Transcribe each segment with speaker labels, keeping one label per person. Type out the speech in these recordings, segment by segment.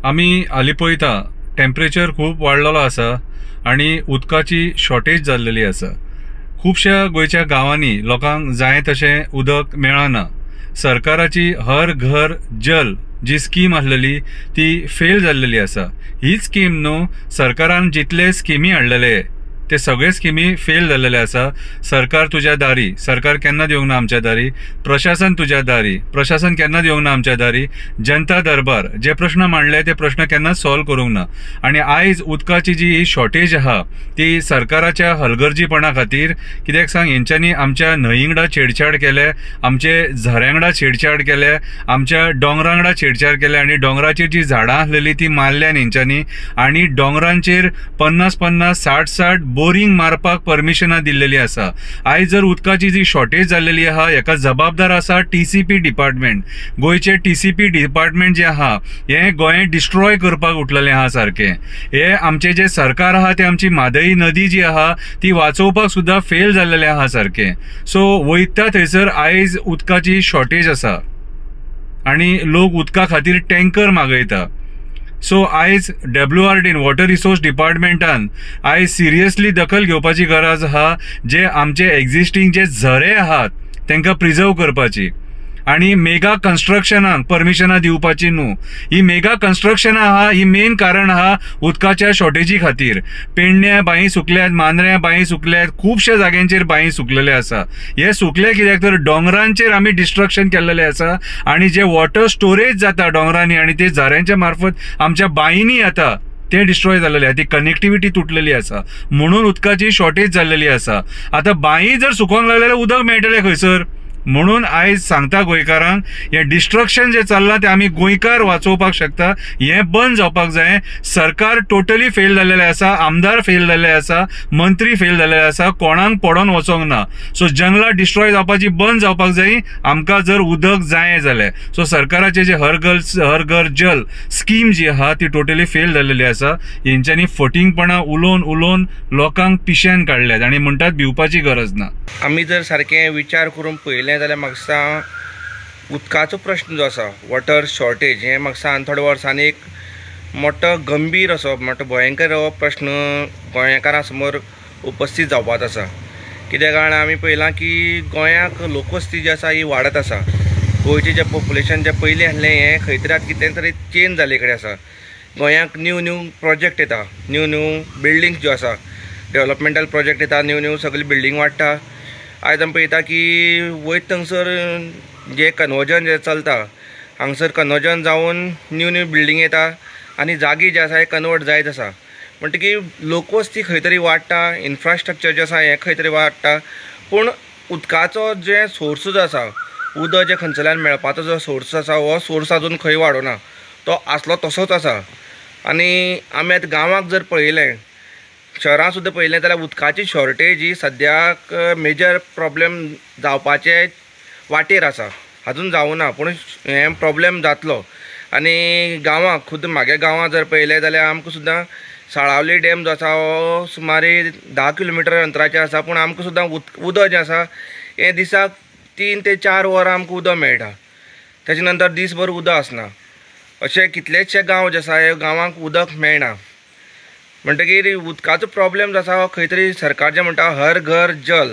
Speaker 1: आमी हालीं पळयता टेम्परेचर खूब वाडलेलो आसा आनी उदकाची शॉर्टेज जाल्लेली आसा। खुबश्या गोंयच्या गांवांनी लोकांक जाय तशें उदक मेळना। सरकाराची हर घर जल जी स्कीम आसलेली ती फेल जाल्लेली आसा। ही स्कीम न्हू, सरकारान जितले स्किमी हाडलेले ते सगळे स्किमी फेल जाल्लेले आसा। सरकार तुज्या दारी, सरकार केन्ना येवंक ना आमच्या दारी। प्रशासन तुज्या दारी, प्रशासन केन्ना येवंक ना आमच्या दारी। जनता दरबार, जे प्रश्न मांडले ते प्रश्न केन्ना सॉल्व करूंक ना। आनी आयज उदकाची जी ही शॉर्टेज आहा ती सरकाराच्या हलगर्जीपणा खातीर, कित्याक सांग, हेंच्यांनी आमच्या न्हंयींगडा छेडछाड केले, आमचे झऱ्यांगडा छेडछाड केले, आमच्या डोंगरांगडा छेडछाड केले आनी डोंगराचेर जी झाडां आसलेली ती मारल्यान हेंच्यांनी। आनी डोंगरांचेर 50-50, 60-60 बोरिंग मारपाक परमिशनां दिल्लेली आसा। आयज जर उदकाची जी शॉर्टेज जाल्लेली आहा हेका जबाबदार आसा TCP डिपार्टमेंट। गोंयचे TCP डिपार्टमेंट जे आहा हे गोंय डिस्ट्रॉय करपाक उठलेले आहा सारकें। हे आमचे जे सरकार आहा ते आमची म्हादई नदी जी आहा ती वाचोवपाक सुद्दां फेल जाल्लेले आहा सारकें। सो वयता थंयसर आयज उदकाची शॉर्टेज आसा आनी लोक उदका खातीर टँकर मागयता। सो आयज WRD वॉटर रिसोर्स डिपार्टमेंटान आयज सिरियसली दखल घेवपाची गरज आहा। जे आमचे एक्झिस्टींग जे झरे आहात तांकां प्रिजर्व करपाची आनी मेगा कन्स्ट्रक्शनाक परमिशनां दिवपाची न्हू। ही मेगा कन्स्ट्रक्शनां आहा ही मेन कारण आहा उदकाच्या शॉर्टेजी खातीर। पेडण्या बांय सुकल्यात, मांद्र्या बांय सुकल्यात, खुबश्या जाग्यांचेर बांय सुकलेले आसा। हे सुकले कित्याक तर डोंगरांचेर आमी डिस्ट्रक्शन केल्लेले आसा आनी जे वॉटर स्टोरेज जाता डोंगरांनी आनी ते झऱ्यांच्या मार्फत आमच्या बांयनी येता ते डिस्ट्रॉय जाल्लेले आसा। ती कनेक्टिविटी तुटलेली आसा म्हणून उदकाची शॉर्टेज जाल्लेली आसा। आतां बांय जर सुकोवंक लागले जाल्यार उदक मेळटलें खंयसर? म्हणून आयज सांगता गोंयकारांक, हे डिस्ट्रक्शन जे चल्लां ते आमी गोंयकार वाचोवपाक शकता। हे बंद जावपाक जाय। सरकार टोटली फेल जाल्लेले आसा, आमदार फेल जाल्ले आसा, मंत्री फेल जाल्ले आसा, कोणाक पडोन वचोंक ना। सो जंगलां डिस्ट्रॉय जावपाची बंद जावपाक जाय आमकां जर उदक जाय जाल्यार। सो सरकाराचे जे हर घर जल स्कीम जी आहा ती टोटली फेल जाल्लेली आसा। हेंच्यांनी फटींगपणा उलोवन लोकांक पिश्यान काडल्यात आनी म्हणटात भिवपाची गरज ना।
Speaker 2: आमी जर सारकें विचार करून पळयलें जाल्यार म्हाका दिसता उदकाचो प्रश्न जो आसा, वॉटर शॉर्टेज, हें म्हाका दिसता थोड्या वर्सांनी एक मोठो गंभीर असो मोठो भयंकर हो प्रश्न गोंयकारां समोर उपस्थित जावपाचो आसा। कित्याक कारण आमी पळयलां की गोंयाक लोकवस्ती जी आसा ही वाडत आसा। गोंयचें जें पॉप्युलेशन जें पयलीं आसलें हें खंय तरी आतां कितें तरी चेंज जाले कडेन आसा। गोंयाक न्यू प्रोजेक्ट येता, न्यू बिल्डिंग्स ज्यो आसा, डेव्हलपमेंटल प्रोजेक्ट येता, न्यू सगळी बिल्डिंग वाडटा। आयज आमी पळयता की वयत थंगसर जे कन्वर्जन जे चलता हांगसर कन्वर्जन जावन न्यू बिल्डिंग येता आनी जागी जे आसा हे कन्वर्ट जायत आसा। म्हणटकीर लोकवस्ती खंय तरी वाडटा, इन्फ्रास्ट्रक्चर जे आसा हें खंय तरी वाडटा, पूण उदकाचो जे सोर्स जो आसा, उदक जे खंयच्यान मेळपाचो जो सोर्स आसा हो सोर्स अजून खंय वाडोना, तो आसलो तसोच आसा। आनी आमी आतां गांवांक जर पळयलें, शहरां सुद्दां पळयलें जाल्यार उदकाची शॉर्टेज ही सद्याक मेजर प्रॉब्लेम जावपाचे वाटेर आसा। अजून जावना पूण हें प्रॉब्लेम जातलो। आनी गांवांक खुद म्हागे गांवां जर पळयलें जाल्यार आमकां सुद्दां साळावली डॅम जो आसा हो सुमारे 10 किलोमिटर अंतराचेर आसा, पूण आमकां सुद्दां उदक जें आसा हें दिसाक 3 ते 4 वरां आमकां उदक मेळटा, तेजे नंतर दीसभर उदक आसना। अशे कितलेशे गांव जे आसा हे गांवांक उदक मेळना। म्हणटकीर उदकाचो प्रॉब्लेम जो आसा हो खंय तरी सरकार जें म्हणटा हर घर जल,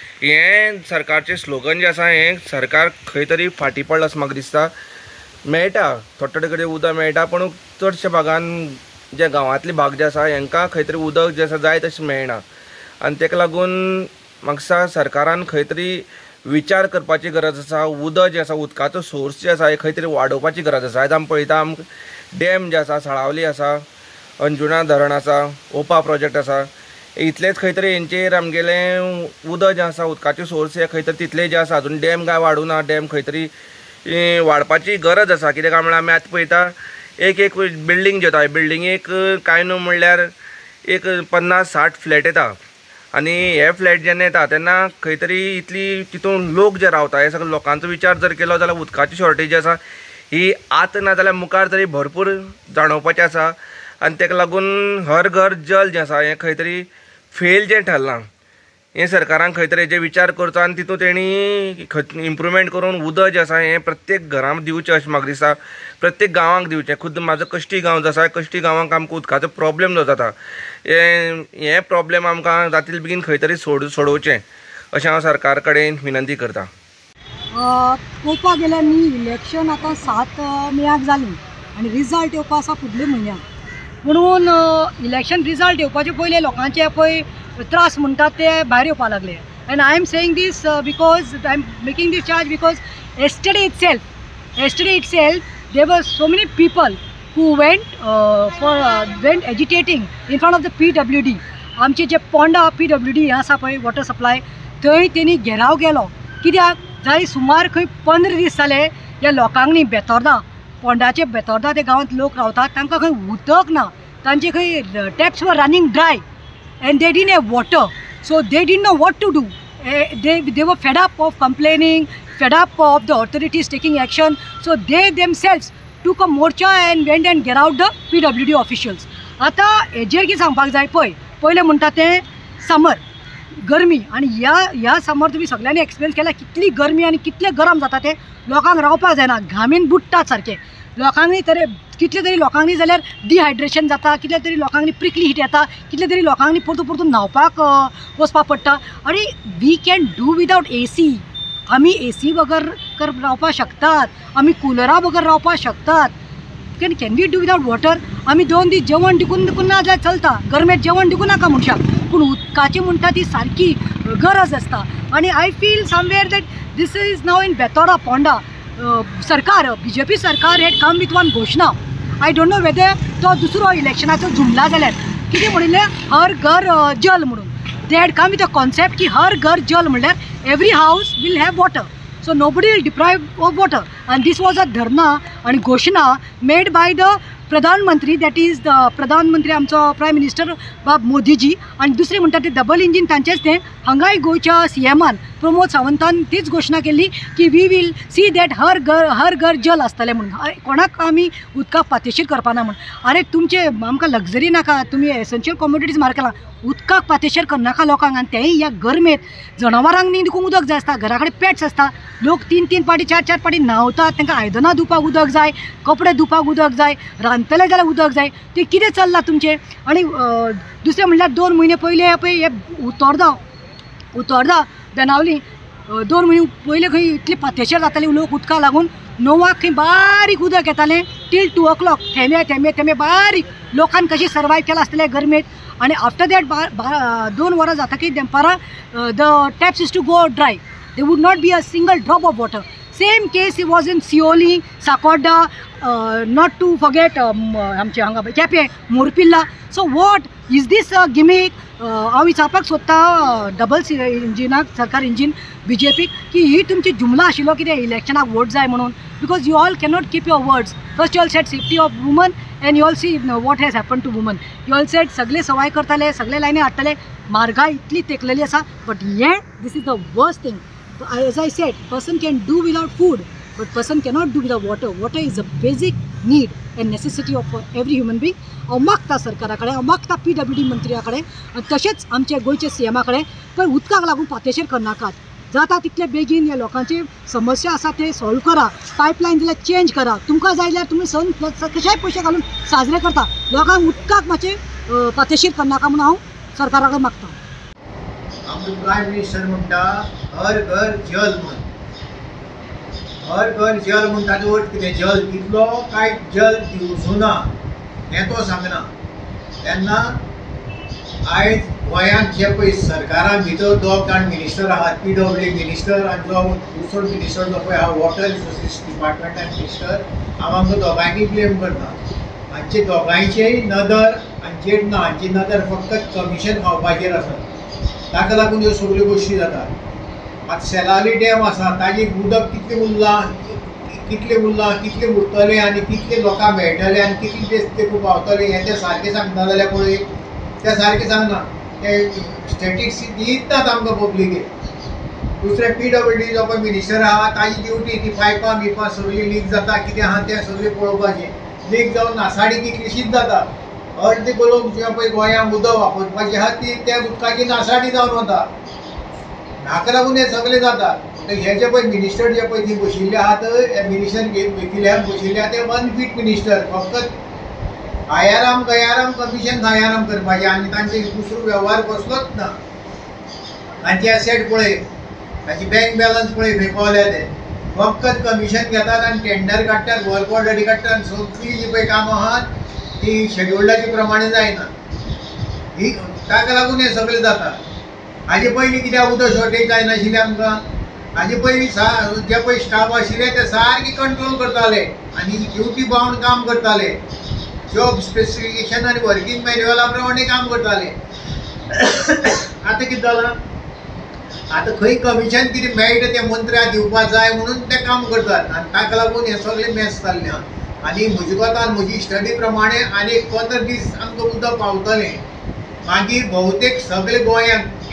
Speaker 2: हें सरकारचें स्लोगन जें आसा हें सरकार खंय तरी फाटीं पडलां असो म्हाका दिसता। मेळटा थोडे कडेन उदक मेळटा, पूण चडशे भागान जे गांवांतले भाग जे आसा हांकां खंय तरी उदक जें आसा जाय तशें मेळना। आनी ताका लागून म्हाका दिसता सरकारान खंय तरी विचार करपाची गरज आसा। उदक जें आसा, उदकाचो सोर्स जे आसा हे खंय तरी वाडोवपाची गरज आसा। आयज आमी पळयता आमकां डॅम जे आसा, साळावली आसा, अंजुना धरण आसा, ओपा प्रोजेक्ट आसा, इतलेच खंय तरी हेंचेर आमगेलें उदक जें आसा, उदकाचे सोर्स हे खंय तरी तितले जे आसा, अजून डॅम काय वाडूना। डॅम खंय तरी वाडपाची गरज आसा। कित्याक काय म्हळ्यार आमी आतां पळयता एक बिल्डींग जे येता, बिल्डिंगेक कांय न्हू म्हणल्यार एक 50-60 फ्लॅट येता आनी हे फ्लॅट जेन्ना येता तेन्ना खंय तरी इतली तितून लोक जे रावता हे सगळे लोकांचो विचार जर केलो जाल्यार उदकाची शॉर्टेज जी आसा ही आतां ना जाल्यार मुखार तरी भरपूर जाणवपाचें आसा। आनी ताका लागून हर घर जल जें आसा हें खंय तरी फेल जें ठरलां हे सरकारान खंय तरी हेजे विचार करचो आनी तितून तेणी इम्प्रुवमेंट करून उदक जें आसा हें प्रत्येक घरांत दिवचें अशें म्हाका दिसता. प्रत्येक गांवांक दिवचें. खुद्द म्हाजो कश्टी गांव जो आसा कश्टी गांवांक आमकां उदकाचो प्रॉब्लेम जो जाता हे प्रॉब्लेम आमकां जातले बेगीन खंय तरी सोडोवचें अशें हांव सरकार कडेन विनंती करतां.
Speaker 3: पळोवपाक गेल्यार न्ही इलेक्शन आतां 7 मेक जालीं आनी रिजल्ट येवपा आसा फुडल्या म्हयन्याक. म्हणून इलेक्शन रिजल्ट येवपाचे पयलीं लोकांचे पळय त्रास म्हणटात ते भायर येवपा लागले. And I am saying this because I am making this charge because yesterday itself there were so many people who went agitating in front of the PWD. आमचे जे पोंडा PWD आसा पळय वॉटर सप्लाय थंय तेणी घेराव केलो. कित्याक जाय सुमार खंय 15 दीस जाले ह्या लोकांनी बेतोर्दा पोंडाचे बेतोर्दा ते गांवांत लोक रावतात तांकां खंय उदक ना. तांचे खंय टॅप्स वर running dry and they didn't have water, so they didn't know what to do. They were fed up of complaining, fed up of the authorities taking action, so they themselves took a morcha and went and get out the PWD officials. आता हेजेर कितें सांगपाक जाय पळय पयलें म्हणटा तें समर गरमी आनी ह्या समर तुमी सगळ्यांनी एक्सपिरियन्स केला कितली गरमी आनी कितले गरम जाता ते लोकांक रावपाक जायना घामीन बुडटात सारके. लोकांनी कितले तरी लोकांनी जाल्यार डिहायड्रेशन जाता कितले तरी लोकांनी प्रिकली हीट येता कितले तरी लोकांनी परतून न्हांवपाक वचपाक पडटा. आनी we can do without AC. आमी AC बगर रावपाक शकतात. आमी कुलरा बगर रावपाक शकतात. Can we do without water. आमी 2 दीस जेवण दिकून ना जाल्यार चलता. गरमेक जेवण दिकूं नाका मनशाक पूण उदकाची म्हणटा ती सारकी गरज आसता. आनी I feel somewhere that this is now in Betora Ponda सरकार BJP सरकार हेड कम विथ वन घोशणा. आय डोंट नो वेदर तो दुसरो इलेक्शनाचो जुमला जाल्यार कितें म्हणिल्लें हर घर जल म्हणून. They had come with a concept की हर घर जल म्हणल्यार every house will have water. So nobody will deprive of water, and this was a dharna and घोषणा made by the Pradhan Mantri, that is the Pradhan Mantri आमचो prime minister बाब मोदीजी. आनी दुसरें म्हणटा तें double engine तांचेंच तें. हांगाय गोंयच्या CMान प्रमोद सावंतान तीच घोशणा केल्ली की we will see that Har Ghar Jal आसतलें म्हणून. कोणाक आमी उदकाक पातेशीर करपाना म्हण. अरे तुमचे आमकां लग्जरी नाका तुमी एसेन्शियल कॉमोडिटीज मारकेला उदकाक पातेशीर करनाका लोकांक. आनी तेंय ह्या गरमेत जनावरांक न्ही देखून उदक जाय आसता. घरा कडेन पेट्स आसता. लोक 3 पाटी 4 पाटी न्हांवतात. तांकां आयदनां धुवपाक उदक जाय कपडे धुवपाक उदक जाय रांदतले जाल्यार उदक जाय. तें कितें चल्लां तुमचें. आनी दुसरें म्हणल्यार 2 म्हयने पयले पळय हे उतोर्दा बेनावली 2 म्हयने पयले खंय इतली पातेशेर जाताली लोक उदका लागून. 9 खंय बारीक उदक येतालें टील 2 o'clock थेंबे बारीक लोकांनी कशी सर्वायव केला आसतलें गरमेत. आनी आफ्टर दॅट 2 वरां जातकीर दनपारां the taps is to go dry. There would not be a single drop of water. Same case it was in Sioli, Sakoda, not to forget आमचे हांगा Quepem मोरपिल्ला. So what is this a gimmick? हांव विचारपाक सोदता double इंजिनाक सरकार engine BJP की ही तुमची जुमला आशिल्लो कितें इलेक्शनाक वोट जाय म्हणून. Because you all cannot keep your words. First you all set safety of women and you all see what has happen to women. You all set सगळे सवाय करताले सगळे लायनी हाडटले. म्हारगाय इतली तेकलेली आसा. But this is the worst thing. As I said, person can do without food, but person cannot do without water. Water is a basic need and necessity of every human being. हांव मागता सरकारा कडेन हांव मागता PWD मंत्र्या कडेन तशेंच आमचे गोंयचे CMा कडेन पण उदकाक लागून पातेशेर करनाकात. जाता तितले बेगीन ह्या लोकांची समस्या आसा ते सॉल्व करा. पायपलायन जाल्यार चेंज करा. तुमकां जाय जाल्यार तुमी कशेंय पयशे घालून साजरे करता. लोकांक उदकाक मातशें पातेशीर करनाका म्हणून हांव सरकारा कडेन मागता.
Speaker 4: आमचो प्रायम मिनिस्टर म्हणटा हर घर जल म्हण. हर घर जल म्हणटा ताचो अर्थ कितें. जल कितलो काय जल दिवचो हें तो सांगना. तेन्ना आयज गोंयांत जे पळय सरकारान भितर 2 जाण मिनिस्टर आहात PWD मिनिस्टर आनी जो दुसरो मिनिस्टर जो पळय आहा वॉटर रिसोर्सीस डिपार्टमेंटान मिनिस्टर हांव आमकां दोगांयनी ब्लेम करता. हांचे दोगांयचेय नदर हांचेर ना. हांची नदर फक्त कमिशन खावपाचेर आसा. ताका लागून ह्यो सगळ्यो गोश्टी जातात. आतां सेलाली डॅम आसा ताजी उदक कितलें उरलां कितलें उरतलें आनी कितले लोकांक मेळटलें आनी कितले दीस ते पावतले हें तें सारकें सांगना जाल्यार पळय तें सारकें सांगना. ते स्टॅटिक्स दितात आमकां पब्लिकेक. दुसरे PWD जो पळय मिनिस्टर आहा ताजी ड्युटी ती पायपां बिपां सगळीं लीक जाता कितें आहा तें सगळें पळोवपाचें. लीक जावन नासाडी कितलीशीच जाता. अर्द लोक जे पळय गोंयांत उदक वापरपाचें आहा ती त्या उदकाची नासाडी जावन वता. हाका लागून हे सगळे जाता. हे जे पळय मिनिस्टर जे पळय थंय बशिल्ले आहात, हे मिनिस्टर वेकिल्यान बशिल्ले आहात ते अनफीट मिनिस्टर. फकत आयाराम गयाराम कमिशन खायाराम करपाचें आनी तांचे दुसरो वेव्हार कसलोच ना. तांचे एसेट पळय, ताची बँक बॅलन्स पळय खंय पावल्या ते. फकत कमिशन घेतात आनी टेंडर काडटात, वर्क ऑर्डरी काडटात आनी सगळीं जी पळय कामां आहात ती शेड्युल्डाचे प्रमाणे जायना. ही ताका लागून हे सगळें जाता. हाजे पयलीं कित्याक उदक शॉर्टेज जायनाशिल्लें आमकां? हाजे पयलीं जे पळय स्टाफ आशिल्ले ते सारके कंट्रोल करताले आनी ड्युटी बाउंड काम करताले. जॉब स्पेसिफिकेशन आनी वर्कींग मॅन्युअला प्रमाणे काम करताले. आतां कितें जालां? आतां खंय कमिशन कितें मेळटा तें मंत्र्याक दिवपाक जाय म्हणून ते काम करतात आनी ताका लागून हे सगळें मॅस जाल्लें आहा. आनी म्हजे कोतान म्हजी स्टडी प्रमाणे आनी 15 दीस आमकां उदक पावतलें. मागीर भोवतेक सगळे गोंयांत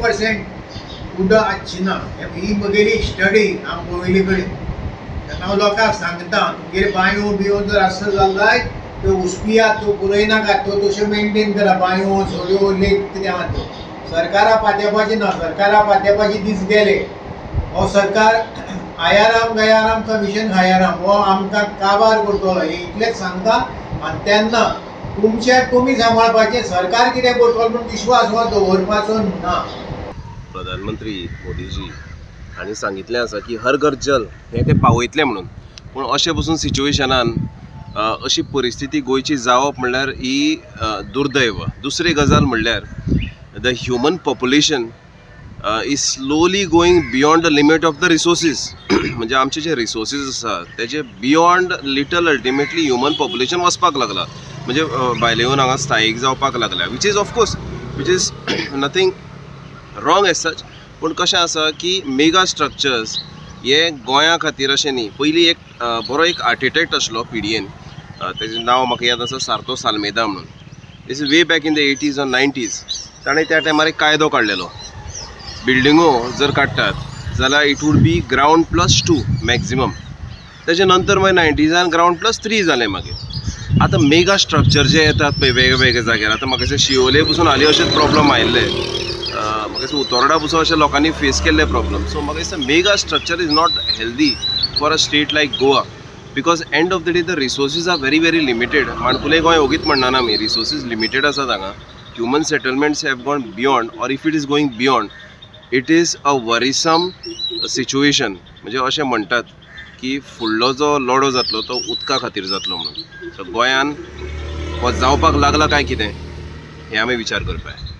Speaker 4: 80% उदक आसची ना. ही म्हगेली स्टडी हांव पळयले कडेन. हांव लोकांक सांगता तुमगेर बांयो बियो जर आसत जाल्यार त्यो उसपियात, त्यो पुरयनाकात, त्यो तश्यो मेंटेन करा. बांयो झऱ्यो लेक कितें आहा त्यो सरकारा पाद्यापाचें ना. सरकारा पाद्यापाचे दीस गेले. हो सरकार आयाराम गयाराम कमिशन खायाराम हो आमकां काबार करतलो हे इतलेंच सांगता. आनी तेन्ना तुमी सांबाळपाचें, सरकार कितें करतलो पूण विश्वास हो दवरपाचो ना.
Speaker 5: प्रधानमंत्री मोदीजी हांणी सांगितलें आसा की हर घर जल हें ते पावयतले म्हणून. पूण अशें पसून सिच्युएशनान अशी परिस्थिती गोंयची जावप म्हणल्यार ही दुर्दैव. दुसरी गजाल म्हणल्यार the human population is slowly going beyond the limit of the resources. म्हणजे आमचे जे रिसोर्सीस आसा तेजे beyond little ultimately human population वचपाक लागला. म्हणजे भायले येवन हांगा स्थायीक जावपाक लागल्या. Which is of course which is nothing wrong as such. पूण कशें आसा की मेगा स्ट्रक्चर्स हे गोंया खातीर अशें न्ही. पयलीं एक बरो एक आर्किटेक्ट आसलो PDN, तेजें नांव म्हाका याद आसा, सार्थोस आल्मेदा म्हणून. This is way back in the 80s or 90s. ताणें त्या टायमार एक कायदो काडलेलो, बिल्डिंगो जर काडटात जाल्यार it would be ground +2 maximum. तेजे नंतर मागीर 90s ग्रावंड +3 जालें. मागीर आतां मेगा स्ट्रक्चर जे येतात पळय वेगवेगळ्या जाग्यार, आतां म्हाका दिसता शिवोले पसून हालीं अशेच प्रॉब्लम आयिल्ले. म्हाका दिसता उतोर्डा पसून अशें लोकांनी फेस केल्ले प्रॉब्लम. सो म्हाका दिसता mega structure is not healthy for a state like Goa. Because end of the day the resources are very very limited. माणकुले गोंय ओगीत म्हणना ना आमी, रिसोर्सीस लिमिटेड आसात हांगा. Human settlements have gone beyond, or if it is going beyond it is a worrisome situation. म्हणजे अशें म्हणटात की फुडलो जो लढो जातलो तो उदका खातीर जातलो म्हणून. सो गोंयान हो जावपाक लागला काय कितें हें आमी विचार करपाक जाय.